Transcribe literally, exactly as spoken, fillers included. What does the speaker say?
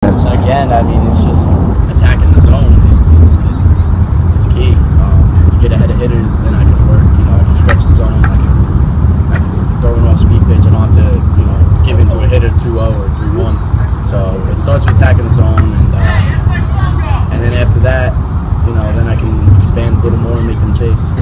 defense? Again, I mean, it's just attacking the zone is, is, is, is key. Um, you get ahead of hitters, then I can work. You know, I can stretch the zone. I can, I can throw an off-speed pitch. I don't have to, you know, give into a hitter two oh or three one. So it starts with attacking the zone, and uh, and then after that, you know, then I can expand a little more and make them chase.